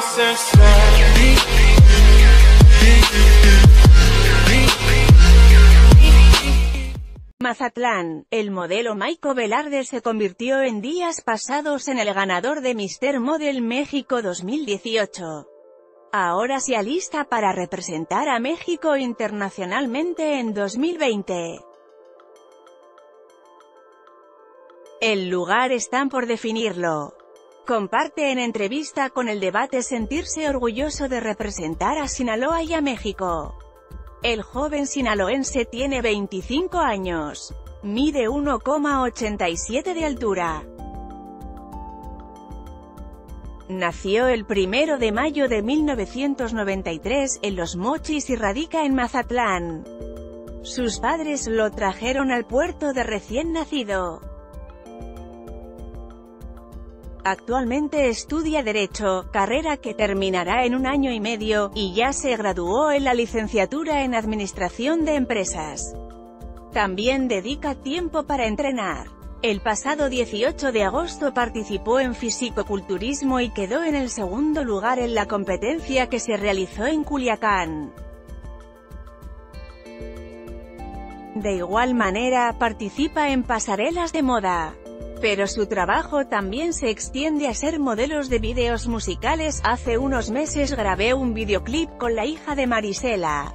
Mazatlán, el modelo Maiko Velarde se convirtió en días pasados en el ganador de Mr. Model México 2018. Ahora se alista para representar a México internacionalmente en 2020. El lugar están por definirlo. Comparte en entrevista con El Debate sentirse orgulloso de representar a Sinaloa y a México. El joven sinaloense tiene 25 años. Mide 1,87 de altura. Nació el 1 de mayo de 1993 en Los Mochis y radica en Mazatlán. Sus padres lo trajeron al puerto de recién nacido. Actualmente estudia Derecho, carrera que terminará en 1 año y medio, y ya se graduó en la licenciatura en Administración de Empresas. También dedica tiempo para entrenar. El pasado 18 de agosto participó en fisicoculturismo y quedó en el segundo lugar en la competencia que se realizó en Culiacán. De igual manera, participa en pasarelas de moda. Pero su trabajo también se extiende a ser modelos de vídeos musicales. Hace unos meses grabé un videoclip con la hija de Marisela.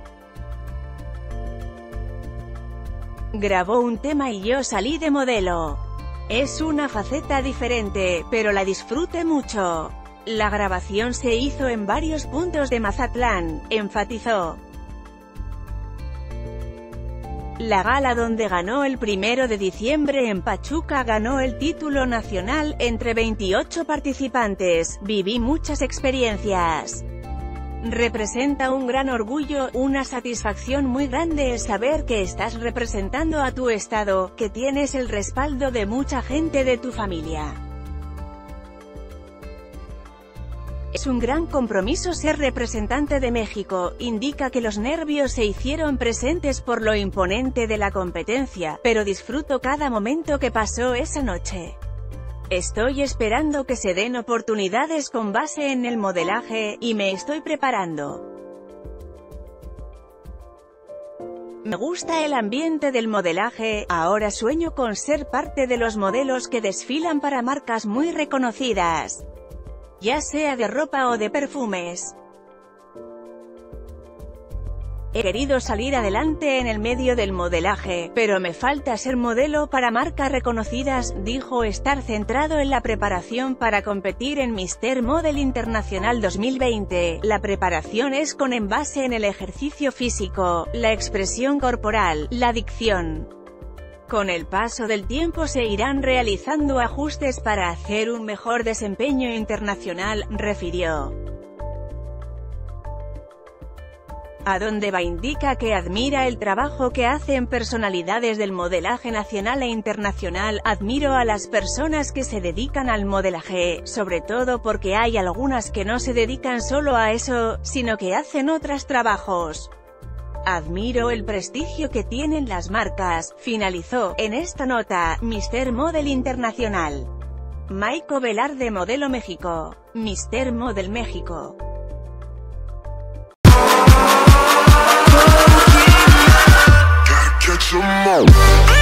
Grabó un tema y yo salí de modelo. Es una faceta diferente, pero la disfruté mucho. La grabación se hizo en varios puntos de Mazatlán, enfatizó. La gala donde ganó el 1 de diciembre en Pachuca ganó el título nacional, entre 28 participantes. Viví muchas experiencias. Representa un gran orgullo, una satisfacción muy grande el saber que estás representando a tu estado, que tienes el respaldo de mucha gente de tu familia. Es un gran compromiso ser representante de México, indica que los nervios se hicieron presentes por lo imponente de la competencia, pero disfruto cada momento que pasó esa noche. Estoy esperando que se den oportunidades con base en el modelaje, y me estoy preparando. Me gusta el ambiente del modelaje, ahora sueño con ser parte de los modelos que desfilan para marcas muy reconocidas. Ya sea de ropa o de perfumes. He querido salir adelante en el medio del modelaje, pero me falta ser modelo para marcas reconocidas, dijo estar centrado en la preparación para competir en Mr. Model Internacional 2020. La preparación es con base en el ejercicio físico, la expresión corporal, la dicción. Con el paso del tiempo se irán realizando ajustes para hacer un mejor desempeño internacional, refirió. A dónde va indica que admira el trabajo que hacen personalidades del modelaje nacional e internacional. Admiro a las personas que se dedican al modelaje, sobre todo porque hay algunas que no se dedican solo a eso, sino que hacen otros trabajos. Admiro el prestigio que tienen las marcas, finalizó, en esta nota, Mr. Model Internacional. Maiko Velarde Modelo México. Mr. Model México. Catch 'em all.